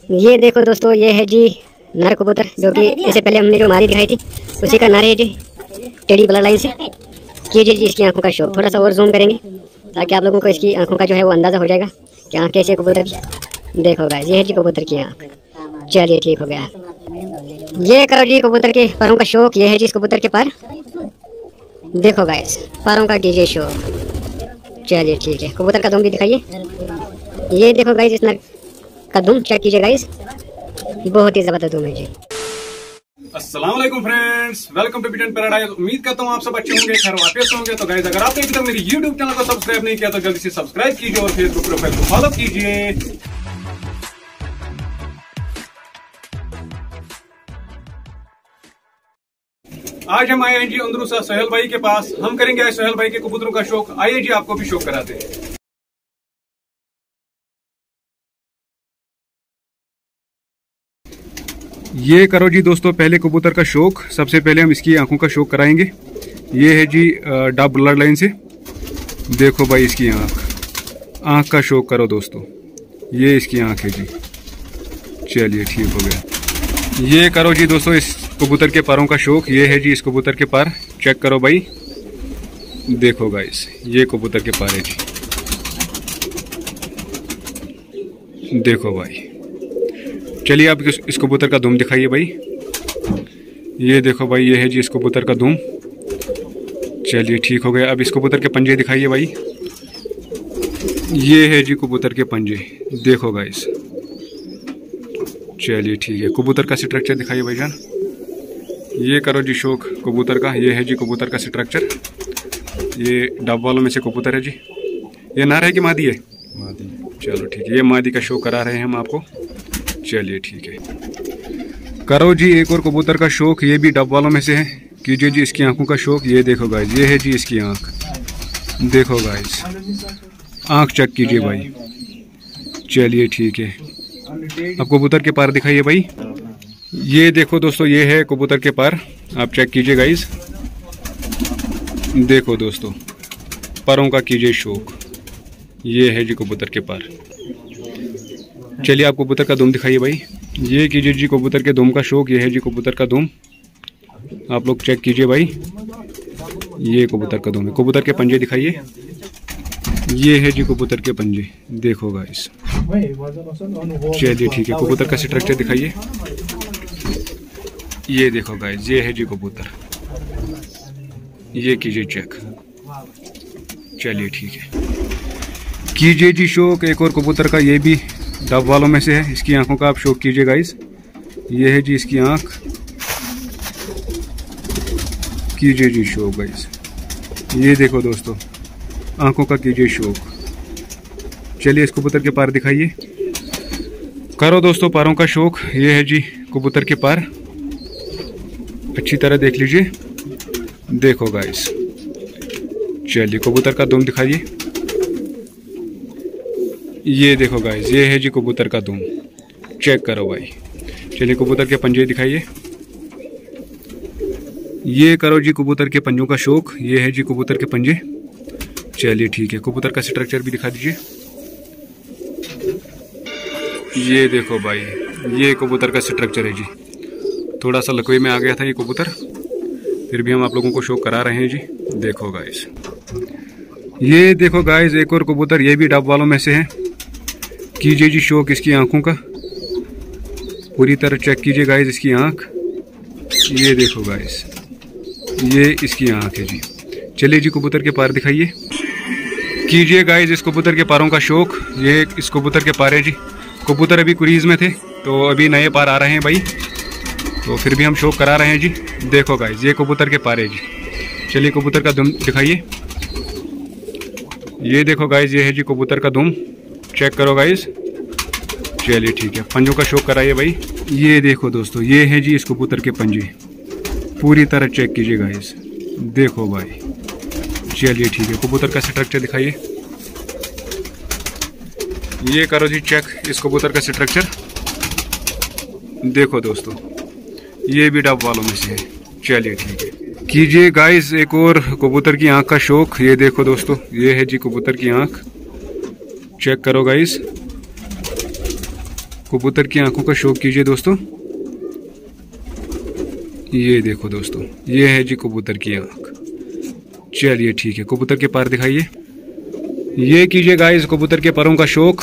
ये देखो दोस्तों, ये है जी नर कबूतर, जो कि इससे पहले हमने जो मादी दिखाई थी उसी का नर है जी, टेढ़ी ब्लड लाइन से। कीजिए जी इसकी आंखों का शो, थोड़ा सा और जूम करेंगे ताकि आप लोगों को इसकी आंखों का जो है वो अंदाज़ा हो जाएगा कि आँख कैसी है कबूतर की। देखो गाइस, ये है जी कबूतर की आँख। चलिए ठीक हो गया। ये करो जी कबूतर के परों का शौक, ये है जी इस कबूतर के पर। देखो गाइस, परों का कीजिए शौक। चलिए ठीक है, कबूतर का दुम भी दिखाइए। ये देखो गाइस, इस नर का दुम चेक कीजिए गाइस, बहुत ही ज़बरदस्त दुम है जी। अस्सलाम वालेकुम फ्रेंड्स, वेलकम टू बिटन पैराडाइज। उम्मीद करता हूँ आप सब अच्छे होंगे, खैर वापस होंगे। तो गाइस, अगर आपने अभी तक मेरी यूट्यूब चैनल को सब्सक्राइब नहीं किया तो जल्दी से सब्सक्राइब कीजिए और फेसबुक प्रोफाइल को फॉलो कीजिए। आज हम आए हैं जी अंदरूसा सोहेल भाई के पास। हम करेंगे आज सोहेल भाई के कबूतरों का शौक। आइए जी, आपको भी शौक कराते हैं। ये करो जी दोस्तों, पहले कबूतर का शौक। सबसे पहले हम इसकी आंखों का शौक कराएंगे। ये है जी डब ब्लड लाइन से। देखो भाई इसकी आंख का शौक करो दोस्तों, ये इसकी आंख है जी। चलिए ठीक हो गया। ये करो जी दोस्तों इस कबूतर के पैरों का शौक। ये है जी इस कबूतर के पैर, चेक करो भाई। देखो गाइस, ये कबूतर के पैर है जी। देखो भाई, चलिए आप इस कबूतर का दुम दिखाइए भाई। ये देखो भाई, ये है जी इस कबूतर का दुम। चलिए ठीक हो गया। अब इस कबूतर के पंजे दिखाइए भाई। ये है जी कबूतर के पंजे, देखो गाइस। चलिए ठीक है, कबूतर का स्ट्रक्चर दिखाइए भाईजान। ये करो जी शौक कबूतर का। ये है जी कबूतर का स्ट्रक्चर। ये डब वालों में से कबूतर है जी। ये नर है कि मादी है? मादी। चलो ठीक है, ये मादी का शौक करा रहे हैं हम आपको। चलिए ठीक है, करो जी एक और कबूतर का शौक। ये भी डब वालों में से है। कीजिए जी इसकी आंखों का शौक। ये देखो गाइस, ये है जी इसकी आंख। देखो गाइस, आंख चेक कीजिए भाई। चलिए ठीक है, अब कबूतर के पैर दिखाइए भाई। ये देखो दोस्तों, ये है कबूतर के पैर, आप चेक कीजिए गाइस। देखो दोस्तों, पैरों का कीजिए शौक। ये है जी कबूतर के पैर। चलिए आप कबूतर का दुम दिखाइए भाई। ये कीजिए जी कबूतर के दुम का शौक। ये है जी कबूतर का दुम, आप लोग चेक कीजिए भाई। ये कबूतर का दुम है। कबूतर के पंजे दिखाइए। ये है जी कबूतर के पंजे, देखो गाइस। चलिए ठीक है, कबूतर का स्ट्रक्चर दिखाइए। ये देखो गाइस, ये है जी कबूतर। ये कीजिए चेक। चलिए ठीक है, कीजिए जी शौक एक और कबूतर का। ये भी डब वालों में से है। इसकी आंखों का आप शौक कीजिए गाइस। ये है जी इसकी आंख। कीजिए जी शौक गाइस। ये देखो दोस्तों, आंखों का कीजिए शौक। चलिए इस कबूतर के पैर दिखाइए। करो दोस्तों पैरों का शौक। ये है जी कबूतर के पैर, अच्छी तरह देख लीजिए। देखो गाइस, चलिए कबूतर का दुम दिखाइए। ये देखो गाइस, ये है जी कबूतर का दुम, चेक करो भाई। चलिए कबूतर के पंजे दिखाइए। ये करो जी कबूतर के पंजों का शौक। ये है जी कबूतर के पंजे। चलिए ठीक है, कबूतर का स्ट्रक्चर भी दिखा दीजिए। ये देखो भाई, ये कबूतर का स्ट्रक्चर है जी। थोड़ा सा लकवे में आ गया था ये कबूतर, फिर भी हम आप लोगों को शौक करा रहे हैं जी। देखो गाइस, ये देखो गाइस एक और कबूतर। ये भी डब वालों में से है। कीजिए जी शौक इसकी आंखों का, पूरी तरह चेक कीजिए गाइस इसकी आंख। ये देखो गाइस, ये इसकी आंख है जी। चलिए जी कबूतर के पैर दिखाइए। कीजिए गाइस इस कबूतर के पैरों का शौक। ये इस कबूतर के पैर है जी। कबूतर अभी क्रीज में थे, तो अभी नए पैर आ रहे हैं भाई, तो फिर भी हम शौक करा रहे हैं जी। देखो गाइस, ये कबूतर के पैर है जी। चलिए कबूतर का दुम दिखाइए। ये देखो गाइस, ये है जी कबूतर का दुम, चेक करो गाइस। चलिए ठीक है, पंजों का शौक कराइए भाई। ये देखो दोस्तों, ये है जी इस कबूतर के पंजे, पूरी तरह चेक कीजिए गाइस। देखो भाई, चलिए ठीक है, कबूतर का स्ट्रक्चर दिखाइए। ये करो जी चेक इस कबूतर का स्ट्रक्चर। देखो दोस्तों, ये भी डब वालों में से है। चलिए ठीक है, कीजिए गाइस एक और कबूतर की आंख का शौक। ये देखो दोस्तों, ये है जी कबूतर की आंख, चेक करो गाइस। कबूतर की आंखों का शौक कीजिए दोस्तों। ये देखो दोस्तों, ये है जी कबूतर की आंख। चलिए ठीक है, कबूतर के पर दिखाइए। ये कीजिए गाइस कबूतर के परों का शौक।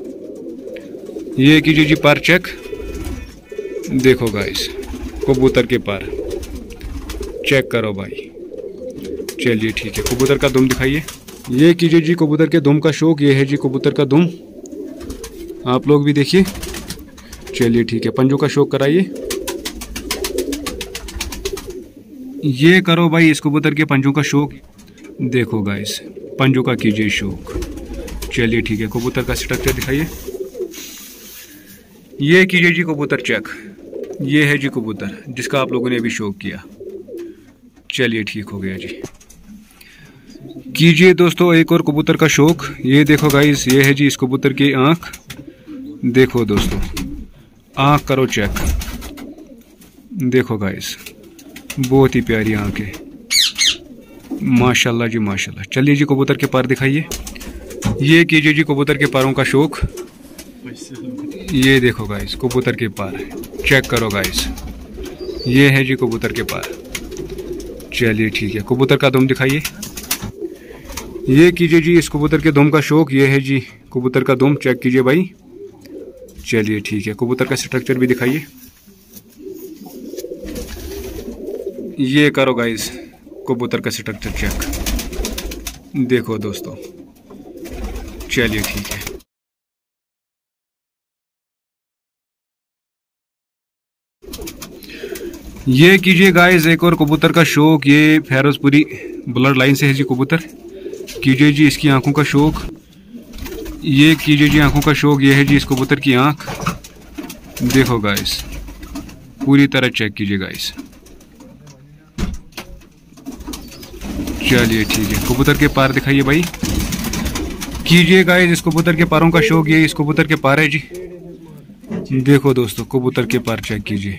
ये कीजिए जी पर चेक। देखो गाइस कबूतर के पर चेक करो भाई। चलिए ठीक है, कबूतर का दुम दिखाइए। ये कीजिए जी कबूतर के दुम का शौक। ये है जी कबूतर का दुम, आप लोग भी देखिए। चलिए ठीक है, पंजों का शौक कराइए। ये करो भाई इस कबूतर के पंजों का शौक। देखो गाइस पंजों का कीजिए शौक। चलिए ठीक है, कबूतर का स्ट्रक्चर दिखाइए। ये कीजिए जी कबूतर चेक। ये है जी कबूतर जिसका आप लोगों ने अभी शौक किया। चलिए ठीक हो गया जी। कीजिए दोस्तों एक और कबूतर का शौक। ये देखो गाइस, ये है जी इस कबूतर की आंख। देखो दोस्तों, आंख करो चेक। देखो गाइस बहुत ही प्यारी आंख है, माशाल्लाह जी माशाल्लाह। चलिए जी कबूतर के पर दिखाइए। ये कीजिए जी कबूतर के परों का शौक। ये देखो गाइस कबूतर के पर चेक करो गाइस। ये है जी कबूतर के पर। चलिए ठीक है, कबूतर का दुम दिखाइए। ये कीजिए जी इस कबूतर के दुम का शौक। ये है जी कबूतर का दुम, चेक कीजिए भाई। चलिए ठीक है, कबूतर का स्ट्रक्चर भी दिखाइए। ये करो गाइस कबूतर का स्ट्रक्चर चेक। देखो दोस्तों, चलिए ठीक है। ये कीजिए गाइस एक और कबूतर का शौक। ये फेरोजपुरी ब्लड लाइन से है जी कबूतर। कीजिए जी इसकी आंखों का शौक। ये कीजिए जी आंखों का शौक। ये है जी इस कबूतर की आंख। देखो गाइस पूरी तरह चेक कीजिए गाइस। चलिए ठीक है, कबूतर के पर दिखाइए भाई। कीजिए गाइस इस कबूतर के परों का शौक। ये इस कबूतर के पर है जी। देखो दोस्तों कबूतर के पर चेक कीजिए।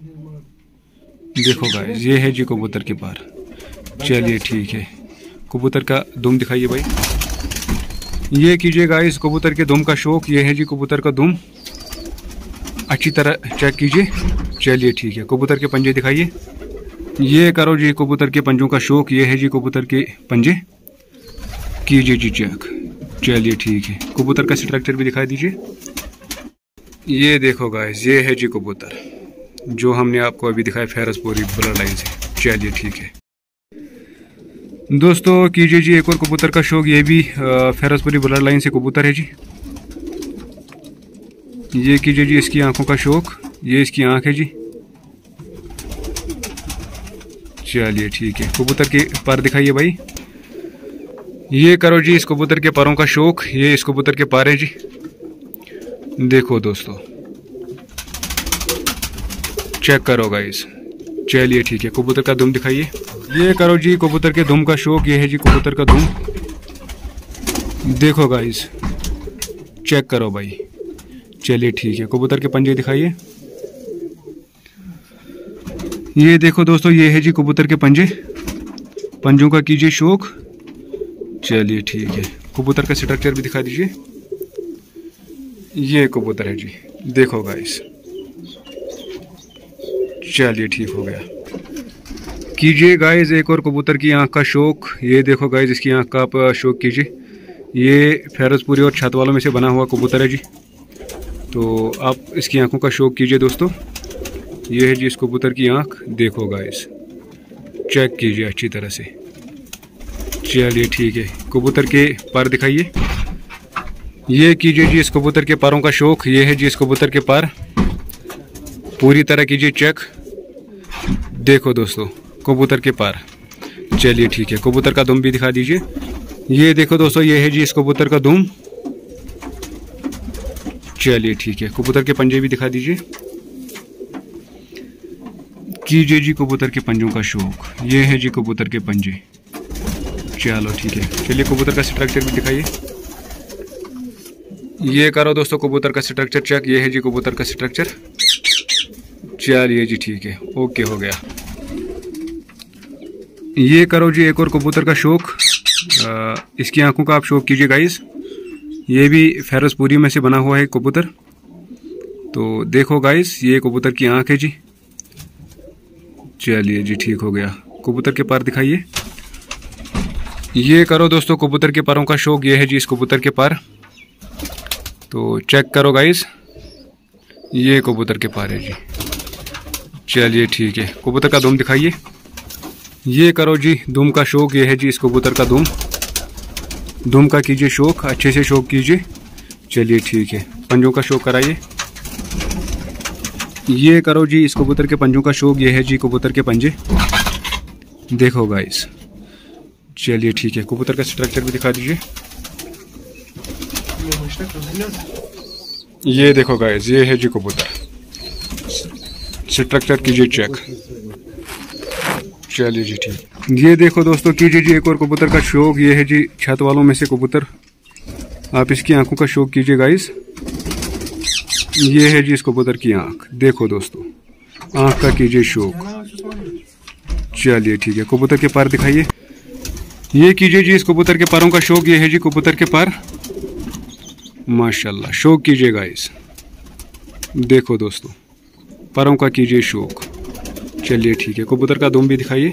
देखो गाइस ये है जी कबूतर के पर। चलिए ठीक है, कबूतर का दुम दिखाइए भाई। ये कीजिए गाइस कबूतर के दुम का शौक। ये है जी कबूतर का दुम, अच्छी तरह चेक कीजिए। चलिए ठीक है, कबूतर के पंजे दिखाइए। ये करो जी कबूतर के पंजों का शौक। ये है जी कबूतर के पंजे, कीजिए जी चेक। चलिए ठीक है, कबूतर का स्ट्रक्चर भी दिखा दीजिए। ये देखो गाइस, ये है जी कबूतर जो हमने आपको अभी दिखाया फेरोजपुरी ब्लड लाइन से। चलिए ठीक है दोस्तों, कीजिए जी एक और कबूतर का शौक। ये भी फेरोजपुरी ब्लड लाइन से कबूतर है जी। ये कीजिए जी इसकी आंखों का शौक। ये इसकी आंख है जी। चलिए ठीक है, कबूतर के पर दिखाइए भाई। ये करो जी इस कबूतर के परों का शौक। ये इस कबूतर के पर है जी। देखो दोस्तों चेक करो गाइस। चलिए ठीक है, कबूतर का दुम दिखाइए। ये करो जी कबूतर के दुम का शौक। ये है जी कबूतर का दुम। देखो गाइस चेक करो भाई। चलिए ठीक है, कबूतर के पंजे दिखाइए। ये देखो दोस्तों, ये है जी कबूतर के पंजे। पंजों का कीजिए शौक। चलिए ठीक है, कबूतर का स्ट्रक्चर भी दिखा दीजिए। ये कबूतर है जी। देखो गाइस, चलिए ठीक हो गया। कीजिए गाइस एक और कबूतर की आंख का शौक। ये देखो गाइस इसकी आंख का आप शौक कीजिए। ये फेरोजपुरी और छत वालों में से बना हुआ कबूतर है जी। तो आप इसकी आंखों का शौक कीजिए दोस्तों। ये है जी इस कबूतर की आंख। देखो गाइस चेक कीजिए अच्छी तरह से। चलिए ठीक है, कबूतर के पर दिखाइए। ये कीजिए जी इस कबूतर के परों का शौक। ये है जी इस कबूतर के पर, पूरी तरह कीजिए चेक। देखो दोस्तों कबूतर के पर। चलिए ठीक है, कबूतर का दुम भी दिखा दीजिए। ये देखो दोस्तों, ये है जी इस कबूतर का दुम। चलिए ठीक है, कबूतर के पंजे भी दिखा दीजिए। कीजिए जी कबूतर के पंजों का शौक। ये है जी कबूतर के पंजे। चलो ठीक है, चलिए कबूतर का स्ट्रक्चर भी दिखाइए। ये करो दोस्तों कबूतर का स्ट्रक्चर चेक। ये है जी कबूतर का स्ट्रक्चर। चलिए जी ठीक है, ओके हो गया। ये करो जी एक और कबूतर का शौक। इसकी आंखों का आप शौक कीजिए गाइस। ये भी फेरोजपुरी में से बना हुआ है कबूतर। तो देखो गाइस, ये कबूतर की आंख है जी। चलिए जी, ठीक हो गया। कबूतर के पर दिखाइए। ये करो दोस्तों कबूतर के परों का शौक। ये है जी इस कबूतर के पर। तो चेक करो गाइस, ये कबूतर के पर है जी। चलिए ठीक है। कबूतर का दुम दिखाइए। ये करो जी दुम का शौक। ये है जी इस कबूतर का दुम। दुम का कीजिए शौक, अच्छे से शौक कीजिए। चलिए ठीक है। पंजों का शौक कराइए। ये करो जी इस कबूतर के पंजों का शौक। ये है जी कबूतर के पंजे। देखो गाइस। चलिए ठीक है। कबूतर का स्ट्रक्चर भी दिखा दीजिए। ये देखो गाइस, ये है जी कबूतर। स्ट्रक्चर कीजिए चेक। चलिए जी ठीक। ये देखो दोस्तों, कीजिए जी एक और कबूतर का शौक। ये है जी छत वालों में से कबूतर। आप इसकी आंखों का शौक कीजिए गाइस। ये है जी इस कबूतर की आंख। देखो दोस्तों, आंख का कीजिए शौक। चलिए ठीक है। कबूतर के पर दिखाइए। ये कीजिए जी इस कबूतर के परों का शौक। ये है जी कबूतर के पर। माशाल्लाह, शौक कीजिए गाइस। देखो दोस्तों, परों का कीजिए शौक। चलिए ठीक है। कबूतर का दुम भी दिखाइए।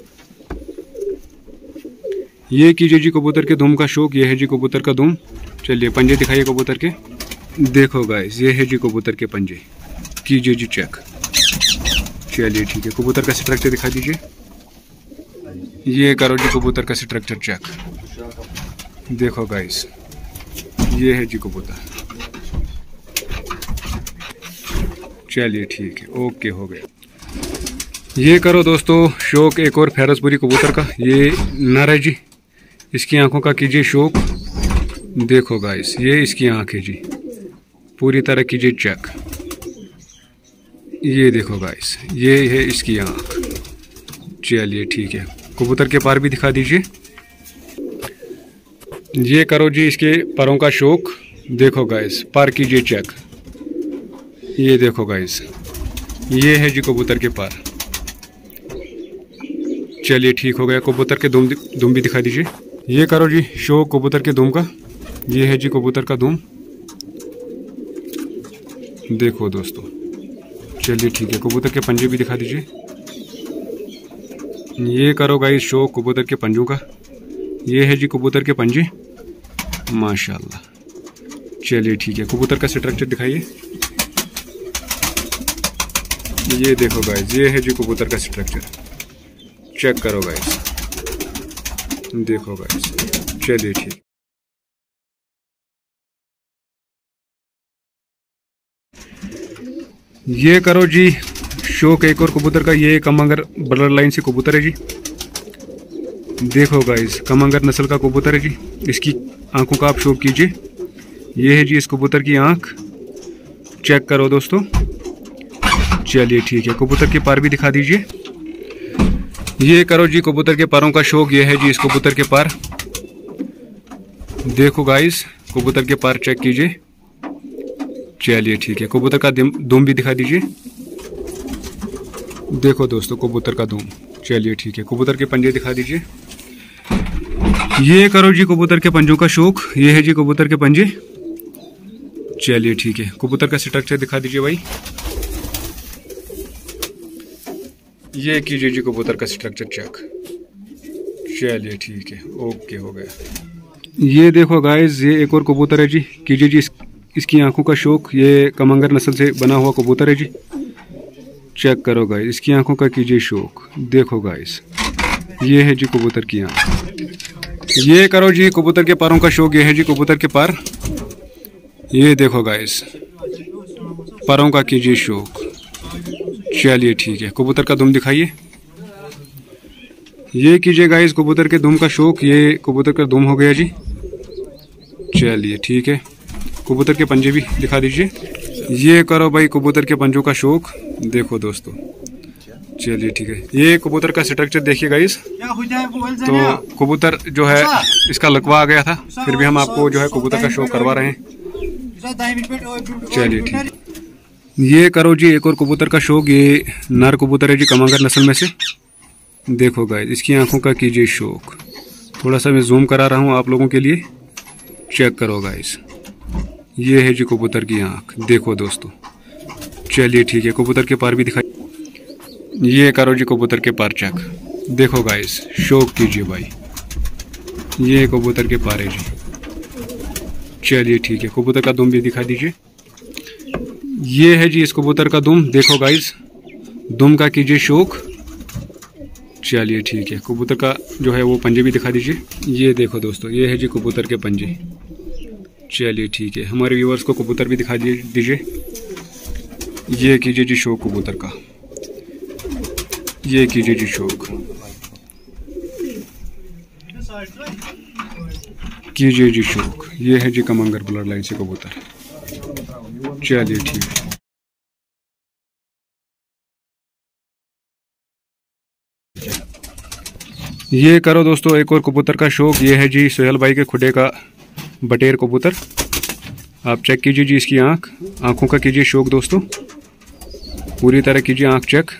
ये कीजिए जी कबूतर के दुम का शौक। ये है जी कबूतर का दुम। चलिए पंजे दिखाइए कबूतर के। देखो गाइस, ये है जी कबूतर के पंजे। कीजिए जी चेक। चलिए ठीक है। कबूतर का स्ट्रक्चर दिखा दीजिए। ये करो जी कबूतर का स्ट्रक्चर चेक। देखो गाइस, ये है जी कबूतर। चलिए ठीक है, ओके हो गया। ये करो दोस्तों शौक एक और फैरसपुरी कबूतर का। ये नर है जी। इसकी आंखों का कीजिए शौक। देखो गाइस, ये इसकी आंख है जी। पूरी तरह कीजिए चेक। ये देखो गाइस, ये है इसकी आंख। चलिए ठीक है। कबूतर के पर भी दिखा दीजिए। ये करो जी इसके परों का शौक। देखो गाइस, पर कीजिए चेक। ये देखो गाइस, ये है जी कबूतर के पर। चलिए ठीक हो गया। कबूतर के दुम भी दिखा दीजिए। ये करो जी शौक कबूतर के दुम का। ये है जी कबूतर का दुम। देखो दोस्तों। चलिए ठीक है। कबूतर के पंजे भी दिखा दीजिए। ये करो गाइस शौक कबूतर के पंजों का। ये है जी कबूतर के पंजे। माशाल्लाह। चलिए ठीक है। कबूतर का स्ट्रक्चर दिखाइए। ये देखो गाइस, ये है जी कबूतर का स्ट्रक्चर। चेक करो गाइस। देखो गाइस। चलिए ठीक। ये करो जी शौक एक और कबूतर का। ये कमंगर ब्लड लाइन से कबूतर है जी। देखो गाइस, कमंगर नस्ल का कबूतर है जी। इसकी आंखों का आप शौक कीजिए। ये है जी इस कबूतर की आंख। चेक करो दोस्तों। चलिए ठीक है। कबूतर के पर भी दिखा दीजिए। ये करो जी कबूतर के परों का शौक। ये है जी इस कबूतर के पर। देखो गाइस, कबूतर के पर चेक कीजिए। चलिए ठीक है। कबूतर का दुम भी दिखा दीजिए। देखो दोस्तों, कबूतर का दुम। चलिए ठीक है। कबूतर के पंजे दिखा दीजिए। ये करो जी कबूतर के पंजों का शौक। ये है जी कबूतर के पंजे। चलिए ठीक है। कबूतर का स्ट्रक्चर दिखा दीजिए भाई। ये कीजिए जी कबूतर का स्ट्रक्चर चेक। चलिए ठीक है, ओके हो गया। ये देखो गाइस, ये एक और कबूतर है जी। कीजिए जी इसकी आंखों का शौक। ये कमंगर नस्ल से बना हुआ कबूतर है जी। चेक करो गाइस, इसकी आंखों का कीजिए शौक। देखो गाइस, ये है जी कबूतर की आंख। ये करो जी कबूतर के परों का शौक। ये है जी कबूतर के पर। ये देखो गाइस, परों का कीजिए शौक। चलिए ठीक है। कबूतर का दुम दिखाइए। ये कीजिए गाइस कबूतर के दुम का शौक। ये कबूतर का दुम हो गया जी। चलिए ठीक है। कबूतर के पंजे भी दिखा दीजिए। ये करो भाई कबूतर के पंजों का शौक। देखो दोस्तों। चलिए ठीक है। ये कबूतर का स्ट्रक्चर देखिए गाइस। तो कबूतर जो है इसका लकवा आ गया था, फिर भी हम आपको जो है कबूतर का शौक करवा रहे हैं। चलिए ठीक। ये करो जी एक और कबूतर का शौक। ये नर कबूतर है जी कमंगर नस्ल में से। देखो गाइस, इसकी आंखों का कीजिए शौक। थोड़ा सा मैं जूम करा रहा हूँ आप लोगों के लिए। चेक करो गाइस, ये है जी कबूतर की आंख। देखो दोस्तों, चलिए ठीक है, कबूतर के पार भी दिखाई। ये करो जी कबूतर के पार चेक, देखो गाइस, शौक कीजिए भाई। ये कबूतर के पार है जी। चलिए ठीक है, कबूतर का दुम भी दिखा दीजिए। ये है जी इस कबूतर का दुम, देखो गाइस, दुम का कीजिए शौक। चलिए ठीक है, कबूतर का जो है वो पंजे भी दिखा दीजिए। ये देखो दोस्तों, ये है जी कबूतर के पंजे। चलिए ठीक है, हमारे व्यूअर्स को कबूतर भी दिखा दीजिए। ये कीजिए जी शौक कबूतर का, ये कीजिए जी शौक, कीजिए जी शौक। ये है जी कमंगर ब्लड लाइन से कबूतर। चलिए ठीक है, ये करो दोस्तों एक और कबूतर का शौक। ये है जी सोहेल भाई के खुडे का बटेर कबूतर। आप चेक कीजिए जी इसकी आंख, आंखों का कीजिए शौक दोस्तों, पूरी तरह कीजिए आंख चेक।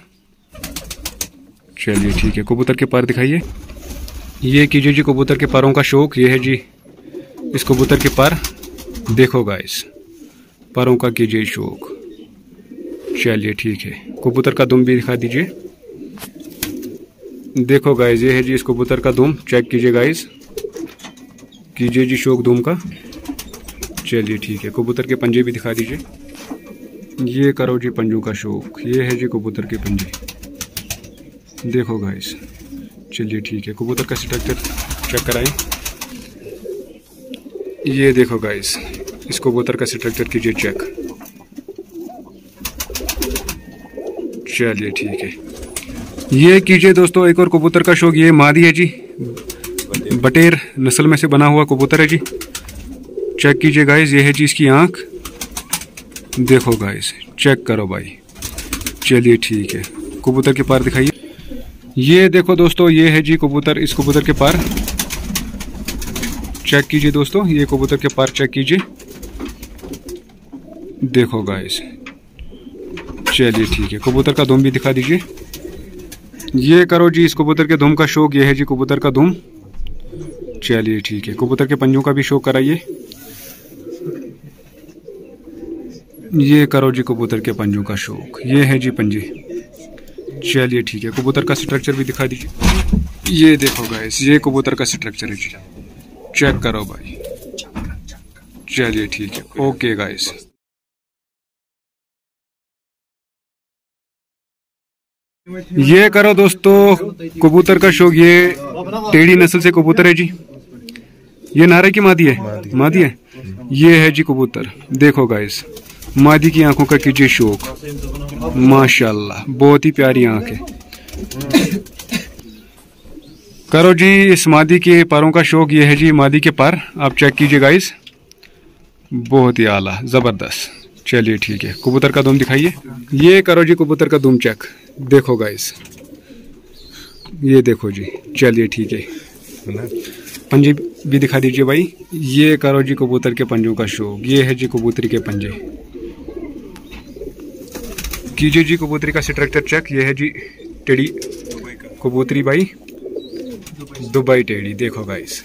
चलिए ठीक है, कबूतर के पर दिखाइए। ये कीजिए जी कबूतर के परों का शौक। ये है जी इस कबूतर के पर, देखो गाइस, परों का कीजिए शौक। चलिए ठीक है, कबूतर का दुम भी दिखा दीजिए। देखो गाइस, ये है जी इस कबूतर का दुम, चेक कीजिए गाइस, कीजिए जी शौक दुम का। चलिए ठीक है, कबूतर के पंजे भी दिखा दीजिए। ये करो जी पंजों का शौक। ये है जी कबूतर के पंजे, देखो गाइस। चलिए ठीक है, कबूतर का स्ट्रक्चर चेक कराएं। ये देखो गाइस, इस कबूतर का स्ट्रक्चर कीजिए चेक। चलिए ठीक है, ये कीजिए दोस्तों एक और कबूतर का शौक। ये मादी है जी, बटेर नस्ल में से बना हुआ कबूतर है जी। चेक कीजिए गाइस, ये है जी इसकी आंख, देखो गाइस, चेक करो भाई। चलिए ठीक है, कबूतर के पार दिखाइए। ये देखो दोस्तों, ये है जी कबूतर, इस कबूतर के पार चेक कीजिए दोस्तों। ये कबूतर के पार चेक कीजिए, देखो गाइस। चलिए ठीक है, कबूतर का दुम भी दिखा दीजिए। ये करो जी इस कबूतर के दुम का शौक। ये है जी कबूतर का दुम। चलिए ठीक है, कबूतर के पंजों का भी शौक कराइए। ये करो जी कबूतर के पंजों का शौक। ये है जी पंजे। चलिए ठीक है, कबूतर का स्ट्रक्चर भी दिखा दीजिए। ये देखो गाइस, ये कबूतर का स्ट्रक्चर है जी, चेक करो भाई। चलिए ठीक है, ओके गाइस। ये करो दोस्तों कबूतर का शौक। ये टेढ़ी नस्ल से कबूतर है जी। ये नारे की मादी है, मादी है। ये है जी कबूतर, देखो गाइस, मादी की आंखों का कीजिए शौक। माशाल्लाह, बहुत ही प्यारी आंख है। करो जी इस मादी के पैरों का शौक। ये है जी मादी के पर, आप चेक कीजिए गाइस, बहुत ही आला, जबरदस्त। चलिए ठीक है, कबूतर का दुम दिखाइए। ये करो जी कबूतर का दुम चेक, देखो गाइस, ये देखो जी। चलिए ठीक है, पंजे भी दिखा दीजिए भाई। ये करो जी कबूतर के पंजों का शौक। ये है जी कबूतरी के पंजे, कीजिए जी कबूतरी का स्ट्रक्चर चेक। ये है जी टेढ़ी कबूतरी भाई, दुबई टेढ़ी, देखो गाइस।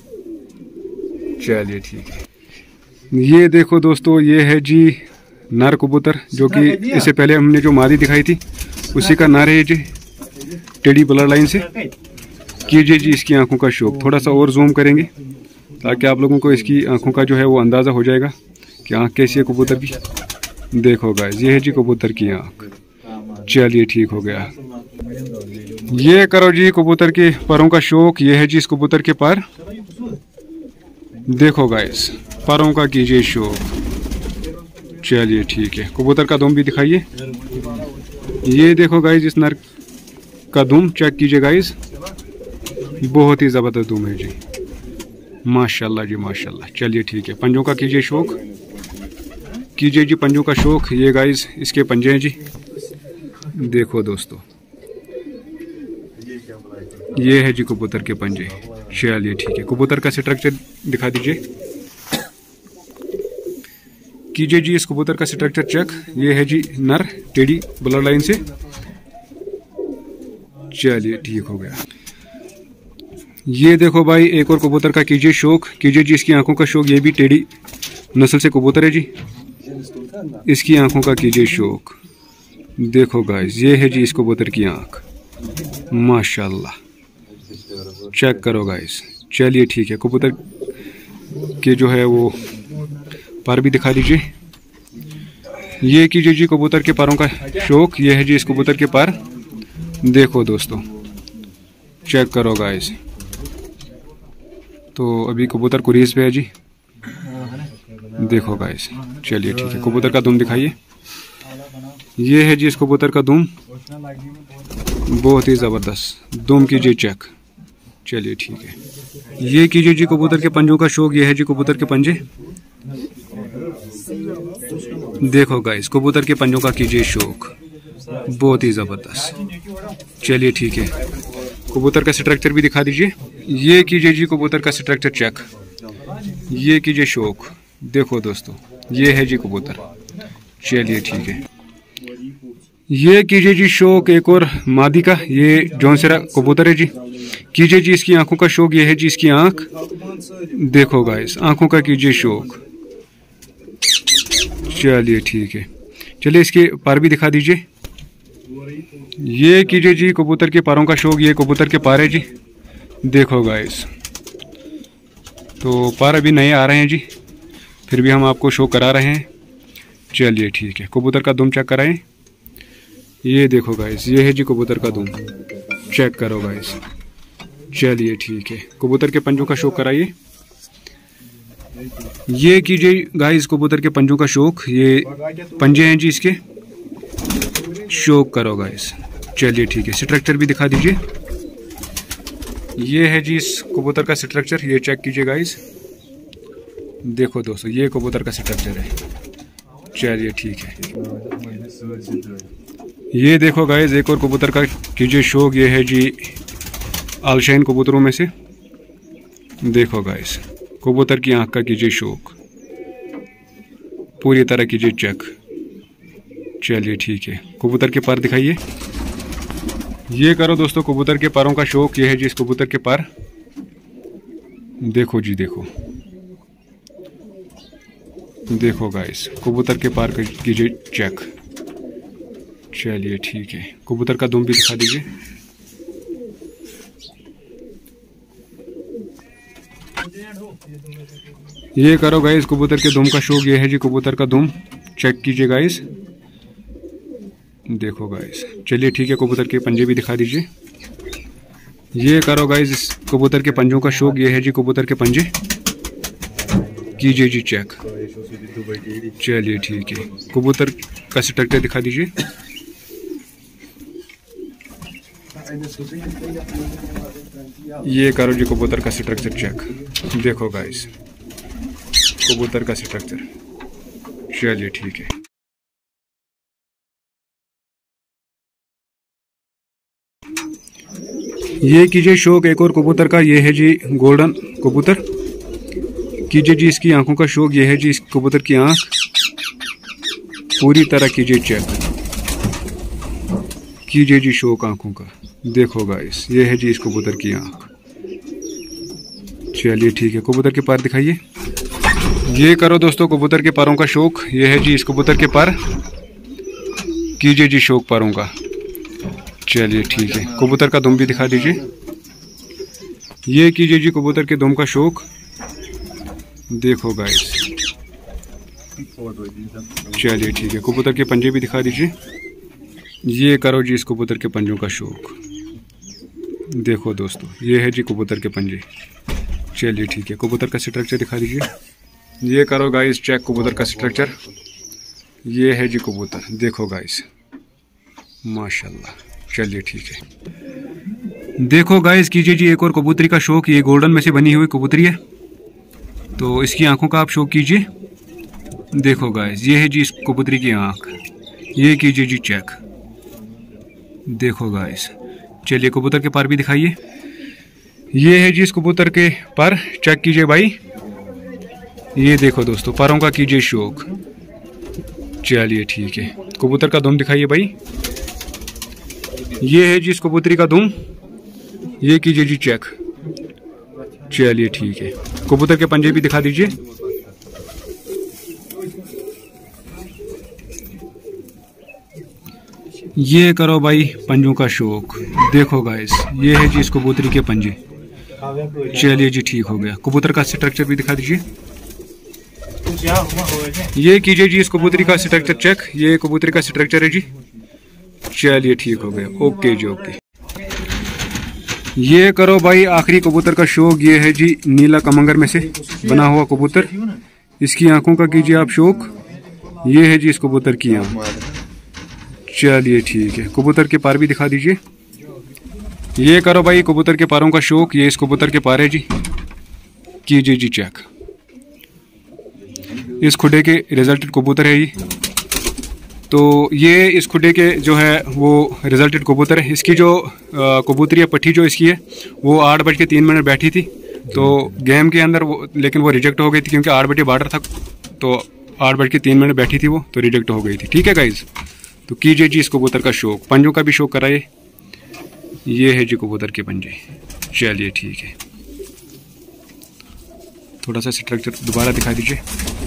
चलिए ठीक है, ये देखो दोस्तों, ये है जी नर कबूतर, जो कि इससे पहले हमने जो मादी दिखाई थी उसी का नर है जी, टेढ़ी ब्लड लाइन से। कीजिए जी इसकी आंखों का शौक। थोड़ा सा और जूम करेंगे ताकि आप लोगों को इसकी आंखों का जो है वो अंदाज़ा हो जाएगा कि आंख कैसी है कबूतर की। देखो गाइस, ये है जी कबूतर की आंख। चलिए ठीक हो गया। ये करो जी कबूतर के परों का शौक। ये है जी इस कबूतर के पर, देखो गाइस, परों का कीजिए शौक। चलिए ठीक है, कबूतर का दुम भी दिखाइए। ये देखो गाइस, इस नर का दुम चेक कीजिए गाइस, बहुत ही जबरदस्त दुम है जी, माशाल्लाह जी माशाल्लाह। चलिए ठीक है, पंजों का कीजिए शौक, कीजिए जी पंजों का शौक। ये गाइस इसके पंजे हैं जी, देखो दोस्तों, ये है जी कबूतर के पंजे। चलिए ठीक है, कबूतर का स्ट्रक्चर दिखा दीजिए। कीजिए जी इस कबूतर का स्ट्रक्चर चेक। ये है जी नर, टेढ़ी ब्लड लाइन से। चलिए ठीक हो गया। ये देखो भाई, एक और कबूतर का कीजिए शौक। कीजिए जी इसकी आंखों का शौक। ये भी टेढ़ी नस्ल से कबूतर है जी। इसकी आंखों का कीजिए शौक। देखो गाइस, ये है जी इस कबूतर की आंख, माशाल्लाह। चेक करो गाइस। चलिए ठीक है, कबूतर के जो है वो पर भी दिखा दीजिए। ये कीजिए जी कबूतर के पैरों का शौक। ये है जी इस कबूतर के पर। देखो दोस्तों, चेक करो गाइस। तो अभी कबूतर कुरीज पे है जी। देखो गाइस। चलिए ठीक है, कबूतर का दुम दिखाइए। ये है जी इस कबूतर का दुम, बहुत ही ज़बरदस्त दुम कीजिए चेक। चलिए ठीक है, ये कीजिए जी कबूतर के पंजों का शौक। ये है जी कबूतर के पंजे। देखो गाइस, कबूतर के पंजों का कीजिए शौक, बहुत ही ज़बरदस्त। चलिए ठीक है, कबूतर का स्ट्रक्चर भी दिखा दीजिए। ये कीजिए जी कबूतर का स्ट्रक्चर चेक। ये कीजिए शौक। देखो दोस्तों, ये है जी कबूतर। चलिए ठीक है, ये कीजिए जी शौक एक और मादी का। ये जौनसरा कबूतर है जी। कीजिए जी इसकी आंखों का शौक। ये है जी इसकी आंख। देखो गाइस, आंखों का कीजिए शौक। चलिए ठीक है, चलिए इसके पर भी दिखा दीजिए। ये कीजिए जी कबूतर के पैरों का शौक। ये कबूतर के पैर है जी। देखो गाइस, तो पैर अभी नए आ रहे हैं जी, फिर भी हम आपको शो करा रहे हैं। चलिए ठीक है, कबूतर का दुम चेक कराएं। ये देखो गाइस, ये है जी कबूतर का दुम। चेक करो गाइस। चलिए ठीक है, कबूतर के पंजों का शौक कराइए। ये कीजिए गाइस कबूतर के पंजों का शौक। ये पंजे हैं जी इसके, शौक करो गाइस। चलिए ठीक है, स्ट्रक्चर भी दिखा दीजिए। ये है जी इस कबूतर का स्ट्रक्चर। ये चेक कीजिए गाइस। देखो दोस्तों, ये कबूतर का स्ट्रक्चर है। चलिए ठीक है, ये देखो गाइस एक और कबूतर का कीजिए शौक। ये है जी आलशाइन कबूतरों में से। देखो गाइस, कबूतर की आंख का कीजिए शौक, पूरी तरह कीजिए चेक। चलिए ठीक है, कबूतर के पर दिखाइए। ये करो दोस्तों कबूतर के पैरों का शौक। ये है जी इस कबूतर के पर। देखो जी, देखो देखो गाइस, कबूतर के पर कीजिए चेक। चलिए ठीक है, कबूतर का दुम भी दिखा दीजिए। ये करो गाइस कबूतर के दुम का शौक। ये है जी कबूतर का दुम। चेक कीजिए गाइस। देखो गाइस। चलिए ठीक है, कबूतर के पंजे भी दिखा दीजिए। ये करो गाइस इस कबूतर के पंजों का शौक। ये है जी कबूतर के पंजे। कीजिए जी चेक। चलिए ठीक है, कबूतर का स्ट्रक्चर दिखा दीजिए। ये करो जी कबूतर का स्ट्रक्चर चेक। देखो गाइस, कबूतर का स्ट्रक्चर। चलिए ठीक है, ये कीजिए शौक एक और कबूतर का। ये है जी गोल्डन कबूतर। कीजिए जी इसकी आंखों का शौक। ये है जी इस कबूतर की आंख, पूरी तरह कीजिए चेक। कीजिए जी शौक आंखों का। देखो गाइस, ये है जी इस कबूतर की आंख। चलिए ठीक है, कबूतर के पैर दिखाइए। ये करो दोस्तों कबूतर के पैरों का शौक। ये है जी इस कबूतर के पैर। कीजिए जी शौक पैरों का। चलिए ठीक है, कबूतर का दुम भी दिखा दीजिए। ये कीजिए जी कबूतर के दुम का शौक। देखो गाइस। चलिए ठीक है, कबूतर के पंजे भी दिखा दीजिए। ये करो जी इस कबूतर के पंजों का शौक। देखो दोस्तों, ये है जी कबूतर के पंजे। चलिए ठीक है, कबूतर का स्ट्रक्चर दिखा दीजिए। ये करो गाइस चेक कबूतर का स्ट्रक्चर। ये है जी कबूतर। देखो गाइस, माशाल्लाह। चलिए ठीक है, देखो गाइस कीजिए जी एक और कबूतरी का शौक। ये गोल्डन में से बनी हुई कबूतरी है, तो इसकी आंखों का आप शौक कीजिए। देखो गाइस, ये है जी इस कबूतरी की आंख। ये कीजिए जी चेक। देखो गाइस। चलिए कबूतर के पर भी दिखाइए। ये है जी इस कबूतर के पर। चेक कीजिए भाई। ये देखो दोस्तों, परों का कीजिए शौक। चलिए ठीक है, कबूतर का दुम दिखाइए भाई। ये है जी इस कबूतरी का दुम। ये कीजिए जी चेक। चलिए ठीक है, कबूतर के पंजे भी दिखा दीजिए। ये करो भाई पंजों का शौक। देखो गाइस, ये है जी इस कबूतरी के पंजे। चलिए जी, ठीक हो गया। कबूतर का स्ट्रक्चर भी दिखा दीजिए। ये कीजिए जी इस कबूतरी का स्ट्रक्चर चेक। ये कबूतरी का स्ट्रक्चर है जी। चलिए ठीक हो गया। ओके जी ओके। ये करो भाई आखिरी कबूतर का शौक। ये है जी नीला कमंगर में से बना हुआ कबूतर। इसकी आंखों का कीजिए आप शौक। ये है जी इस कबूतर की आंख। चलिए ठीक है। कबूतर के पार भी दिखा दीजिए। ये करो भाई कबूतर के पारों का शौक। ये इस कबूतर के पार है जी। कीजिए जी चेक। इस खुडे के रिजल्टेड कबूतर है ये। तो ये इस खुडे के जो है वो रिजल्टेड कबूतर है। इसकी जो कबूतरी पट्टी जो इसकी है वो 8:03 बैठी थी तो गेम के अंदर वो, लेकिन वो रिजेक्ट हो गई थी क्योंकि 8 बटे बॉर्डर था। तो 8:03 बैठी थी वो, तो रिजेक्ट हो गई थी। ठीक है गाइज। तो कीजिए जी इस कबूतर का शौक। पंजों का भी शौक कराइए। ये है जी कबूतर के पंजे। चलिए ठीक है। थोड़ा सा स्ट्रक्चर दोबारा दिखा दीजिए।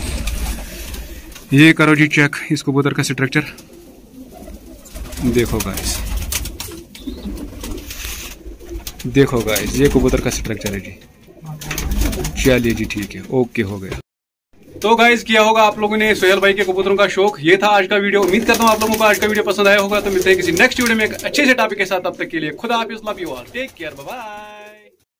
ये करो जी चेक इस कबूतर का स्ट्रक्चर। देखो गाइस, देखो गाइस, ये कबूतर का स्ट्रक्चर है जी। चलिए जी ठीक है। ओके हो गया। तो गाइस किया होगा आप लोगों ने सोहेल भाई के कबूतरों का शौक। ये था आज का वीडियो। उम्मीद करता हूँ आप लोगों को आज का वीडियो पसंद आया होगा। तो मिलते हैं किसी नेक्स्ट वीडियो में एक अच्छे से टॉपिक के साथ। तब तक के लिए खुदा हाफिज़, love you all, take care, bye bye.